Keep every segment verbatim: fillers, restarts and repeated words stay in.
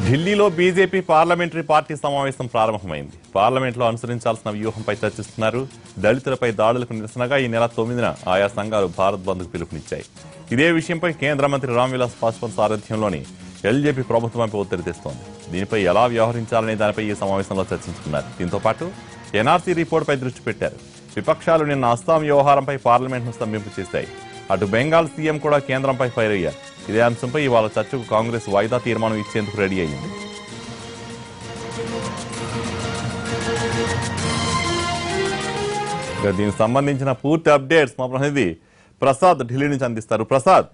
ఢిల్లీలో BJP parliamentary party సమావేశం ప్రారంభమైంది. పార్లమెంట్లో అనుసరించాల్సిన వ్యూహంపై చర్చిస్తున్నారు. దళితులపై దాడులకు నిరసనగా ఈ నెల తొమ్మిదిన ఆయా సంఘాలు భారత్ బంద్కు పిలుపునిచ్చాయి. ఇదే విషయంపై కేంద్ర మంత్రి రామ్ విలాస్ పాస్వాన్ సారథ్యంలోని ఎల్జేపీ ప్రభుత్వంపై ఒత్తిడి తెస్తోంది. దీనిపై ఎలా వ్యవహరించాలనే దానిపై ఈ సమావేశంలో చర్చించుకున్నారు. దీంతో పాటు ఎన్ఆర్సీ రిపోర్టుపై దృష్టి పెట్టారు. విపక్షాలు నిన్న అస్సాం వ్యవహారంపై పార్లమెంట్ను స్తంభింపు చేశాయి. అటు బెంగాల్ సీఎం కూడా కేంద్రంపై ఫైర్ అయ్యారు. ఇదే అంశంపై ఇవాళ చర్చకు కాంగ్రెస్ వాయిదా తీర్మానం ఇచ్చేందుకు రెడీ అయింది. దీనికి సంబంధించిన పూర్తి అప్డేట్స్ మా ప్రతినిధి ప్రసాద్ ఢిల్లీ నుంచి అందిస్తారు. ప్రసాద్,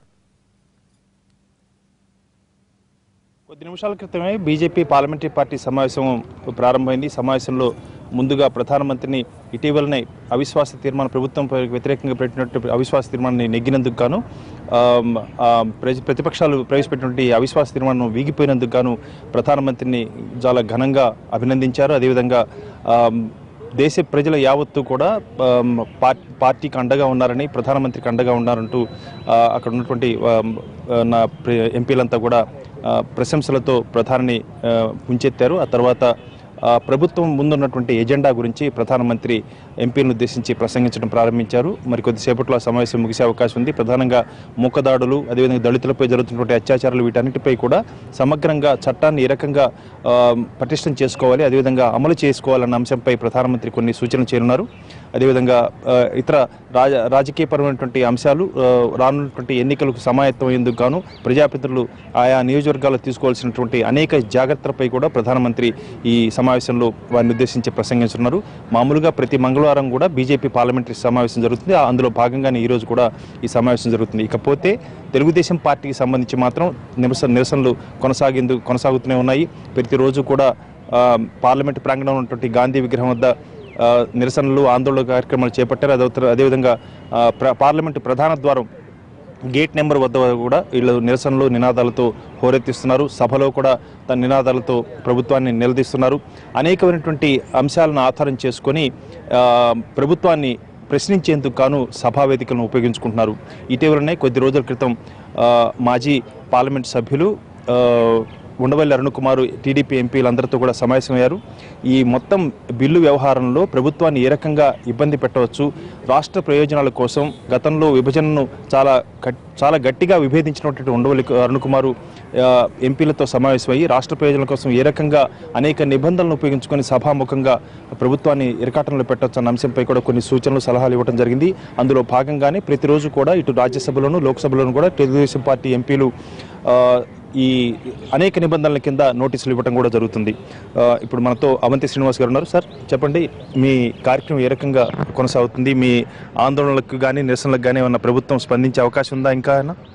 కొద్ది నిమిషాల క్రితమే బీజేపీ పార్లమెంటరీ పార్టీ సమావేశం ప్రారంభమైంది. సమావేశంలో ముందుగా ప్రధానమంత్రిని ఇటీవలనే అవిశ్వాస తీర్మానం ప్రభుత్వంపై వ్యతిరేకంగా పెట్టినట్టు అవిశ్వాస తీర్మానాన్ని నెగ్గినందుకు గాను ప్రతిపక్షాలు ప్రవేశపెట్టినటువంటి అవిశ్వాస తీర్మానం వీగిపోయినందుకు గాను ప్రధానమంత్రిని చాలా ఘనంగా అభినందించారు. అదేవిధంగా దేశ ప్రజల యావత్తు కూడా పార్టీకి అండగా ఉన్నారని, ప్రధానమంత్రికి అండగా ఉన్నారంటూ అక్కడ ఉన్నటువంటి నా ఎంపీలంతా కూడా ప్రశంసలతో ప్రధానిని ముంచెత్తారు. ఆ తర్వాత ప్రభుత్వం ముందున్నటువంటి ఎజెండా గురించి ప్రధానమంత్రి ఎంపీలను ఉద్దేశించి ప్రసంగించడం ప్రారంభించారు. మరి కొద్దిసేపట్లో ఆ సమావేశం ముగిసే అవకాశం ఉంది. ప్రధానంగా మూకదాడులు, అదేవిధంగా దళితులపై జరుగుతున్నటువంటి అత్యాచారాలు, వీటన్నిటిపై కూడా సమగ్రంగా చట్టాన్ని ఏ రకంగా పటిష్టం చేసుకోవాలి, అదేవిధంగా అమలు చేసుకోవాలన్న అంశంపై ప్రధానమంత్రి కొన్ని సూచనలు చేరున్నారు. అదేవిధంగా ఇతర రాజ రాజకీయపరమైనటువంటి అంశాలు, రానున్నటువంటి ఎన్నికలకు సమాయత్తమయ్యేందుకు గాను ప్రజాప్రతినిధులు ఆయా నియోజకవర్గాల్లో తీసుకోవాల్సినటువంటి అనేక జాగ్రత్తలపై కూడా ప్రధానమంత్రి ఈ సమావేశంలో వారిని ఉద్దేశించి ప్రసంగించున్నారు. మామూలుగా ప్రతి మంగళవారం కూడా బీజేపీ పార్లమెంటరీ సమావేశం జరుగుతుంది. అందులో భాగంగానే ఈరోజు కూడా ఈ సమావేశం జరుగుతుంది. ఇకపోతే తెలుగుదేశం పార్టీకి సంబంధించి మాత్రం నిరసన నిరసనలు కొనసాగేందుకు కొనసాగుతూనే ఉన్నాయి. ప్రతిరోజు కూడా పార్లమెంటు ప్రాంగణంలో ఉన్నటువంటి గాంధీ విగ్రహం వద్ద నిరసనలు, ఆందోళన కార్యక్రమాలు చేపట్టారు. అదే అదేవిధంగా పార్లమెంటు ప్రధాన ద్వారం గేట్ నెంబర్ వద్ద కూడా వీళ్ళు నిరసనలు, నినాదాలతో హోరెత్తిస్తున్నారు. సభలో కూడా తన నినాదాలతో ప్రభుత్వాన్ని నిలదీస్తున్నారు. అనేకమైనటువంటి అంశాలను ఆధారం చేసుకొని ప్రభుత్వాన్ని ప్రశ్నించేందుకు గాను సభా వేదికలను ఉపయోగించుకుంటున్నారు. ఇటీవలనే కొద్ది రోజుల క్రితం మాజీ పార్లమెంట్ సభ్యులు ఉండవల్లి అరుణ్ కుమార్, టీడీపీ ఎంపీలందరితో కూడా సమావేశమయ్యారు. ఈ మొత్తం బిల్లు వ్యవహారంలో ప్రభుత్వాన్ని ఏ రకంగా ఇబ్బంది పెట్టవచ్చు, రాష్ట్ర ప్రయోజనాల కోసం గతంలో విభజనను చాలా చాలా గట్టిగా విభేదించినటువంటి ఉండవల్లి అరుణ్ కుమార్ ఎంపీలతో సమావేశమయ్యి రాష్ట్ర ప్రయోజనాల కోసం ఏ రకంగా అనేక నిబంధనలను ఉపయోగించుకొని సభాముఖంగా ప్రభుత్వాన్ని ఇరకాటంలో పెట్టవచ్చు అన్న అంశంపై కూడా కొన్ని సూచనలు, సలహాలు ఇవ్వడం జరిగింది. అందులో భాగంగానే ప్రతిరోజు కూడా ఇటు రాజ్యసభలోను, లోక్సభలోను కూడా తెలుగుదేశం పార్టీ ఎంపీలు ఈ అనేక నిబంధనల కింద నోటీసులు ఇవ్వడం కూడా జరుగుతుంది. ఇప్పుడు మనతో అవంతి శ్రీనివాస్ గారు ఉన్నారు. సార్, చెప్పండి, మీ కార్యక్రమం ఏ రకంగా కొనసాగుతుంది? మీ ఆందోళనలకు కానీ నిరసనలకు కానీ ఏమన్నా ప్రభుత్వం స్పందించే అవకాశం ఉందా? ఇంకా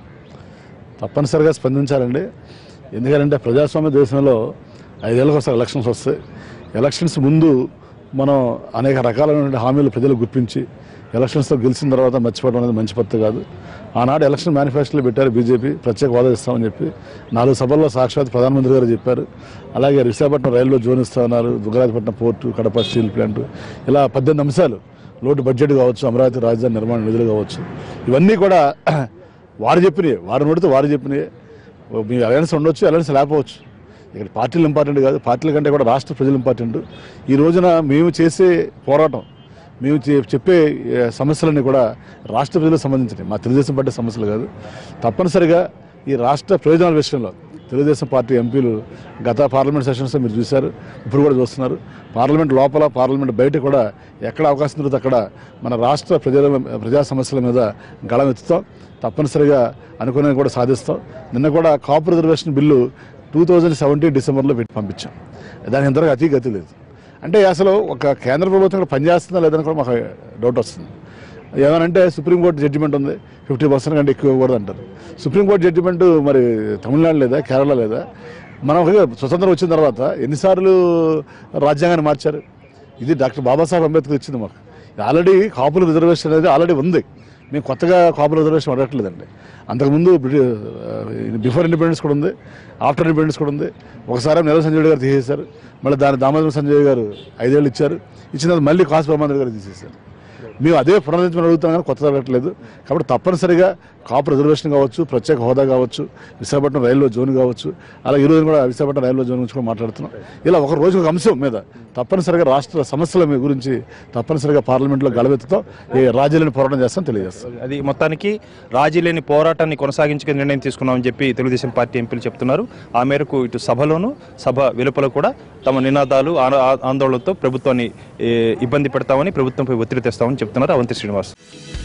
తప్పనిసరిగా స్పందించాలండి. ఎందుకంటే ప్రజాస్వామ్య దేశంలో ఐదేళ్ళకి ఒకసారి ఎలక్షన్స్ వస్తాయి. ఎలక్షన్స్ ముందు మనం అనేక రకాలైన హామీలు ప్రజలు గుర్తించి ఎలక్షన్స్తో గెలిచిన తర్వాత మర్చిపోవడం అనేది మంచి పద్ధతి కాదు. ఆనాడు ఎలక్షన్ మేనిఫెస్టోలో పెట్టారు బీజేపీ, ప్రత్యేక హోదా ఇస్తామని చెప్పి నాలుగు సభల్లో సాక్షాత్ ప్రధానమంత్రి గారు చెప్పారు. అలాగే విశాఖపట్నం రైల్లో జోన్ ఇస్తామన్నారు, Dugarajapatnam port, Kadapa steel plant, ఇలా పద్దెనిమిది అంశాలు, లోటు బడ్జెట్ కావచ్చు, అమరావతి రాజధాని నిర్మాణ నిధులు కావచ్చు, ఇవన్నీ కూడా వారు చెప్పినాయి. వారు నోడితే వారు చెప్పినాయి. మీ అలయన్స్ ఉండొచ్చు, అలయన్స్ లేకపోవచ్చు. ఇక్కడ పార్టీలు ఇంపార్టెంట్ కాదు, పార్టీల కంటే కూడా రాష్ట్ర ప్రజలు ఇంపార్టెంట్. ఈ రోజున మేము చేసే పోరాటం, మేము చెప్పే సమస్యలన్నీ కూడా రాష్ట్ర ప్రజలకు సంబంధించినవి, మా తెలుగుదేశం పార్టీ సమస్యలు కాదు. తప్పనిసరిగా ఈ రాష్ట్ర ప్రయోజనాల విషయంలో తెలుగుదేశం పార్టీ ఎంపీలు గత పార్లమెంట్ సెషన్స్లో మీరు చూశారు, ఇప్పుడు కూడా చూస్తున్నారు. పార్లమెంట్ లోపల, పార్లమెంట్ బయట కూడా ఎక్కడ అవకాశం దొరికితే అక్కడ మన రాష్ట్ర ప్రజల ప్రజా సమస్యల మీద గళం ఎత్తుతాం. తప్పనిసరిగా అనుకునేది కూడా సాధిస్తాం. నిన్న కూడా Kapu reservation bill two thousand seventeen డిసెంబర్లో పెట్టి పంపించాం. దాని ఇంతవరకు అతి గతి లేదు. అంటే అసలు ఒక కేంద్ర ప్రభుత్వం కూడా పనిచేస్తుందా లేదని కూడా మాకు డౌట్ వస్తుంది. ఏమనంటే సుప్రీంకోర్టు జడ్జిమెంట్ ఉంది, ఫిఫ్టీ పర్సెంట్ కంటే ఎక్కువ ఇవ్వకూడదు అంటారు. సుప్రీంకోర్టు జడ్జిమెంట్ మరి తమిళనాడు లేదా, కేరళ లేదా? మనం స్వతంత్రం వచ్చిన తర్వాత ఎన్నిసార్లు రాజ్యాంగాన్ని మార్చారు? ఇది డాక్టర్ బాబాసాహెబ్ అంబేద్కర్ ఇచ్చింది మాకు. ఆల్రెడీ కాపుల రిజర్వేషన్ అనేది ఆల్రెడీ ఉంది. మేము కొత్తగా కాపుల రిజర్వేషన్ అడగట్లేదండి. అంతకుముందు బిఫోర్ ఇండిపెండెన్స్ కూడా ఉంది, ఆఫ్టర్ ఇండిపెండెన్స్ కూడా ఉంది. ఒకసారి నెల సంజయ్ గారు తీసేశారు, మళ్ళీ దాని దామోదర సంజయ్ గారు ఐదేళ్ళు ఇచ్చారు. ఇచ్చిన మళ్ళీ కాసు బ్రహ్మాండ గారు తీసేశారు. మేము అదే పునరుద్ధరించమని అడుగుతున్నాం కానీ కొత్త జరగట్లేదు. కాబట్టి తప్పనిసరిగా కాపు రిజర్వేషన్ కావచ్చు, ప్రత్యేక హోదా కావచ్చు, విశాఖపట్నం రైల్వే జోన్ కావచ్చు, అలా ఈ రోజు కూడా విశాఖపట్నం రైల్వే జోన్ గురించి కూడా మాట్లాడుతున్నాం. ఇలా ఒక రోజు ఒక అంశం మీద తప్పనిసరిగా రాష్ట్ర సమస్యల మీ గురించి తప్పనిసరిగా పార్లమెంట్లో గలవెత్తుతాం, ఈ రాజీ లేని పోరాటం చేస్తాం తెలియజేస్తాం. అది మొత్తానికి రాజీ లేని పోరాటాన్ని కొనసాగించుకునే నిర్ణయం తీసుకున్నామని చెప్పి తెలుగుదేశం పార్టీ ఎంపీలు చెప్తున్నారు. ఆ మేరకు ఇటు సభలోను సభ వెలుపల కూడా తమ నినాదాలు ఆందోళనలతో ప్రభుత్వాన్ని ఇబ్బంది పెడతామని, ప్రభుత్వంపై ఒత్తిడి తెస్తామని చెప్తున్నారు అవంతి శ్రీనివాస్.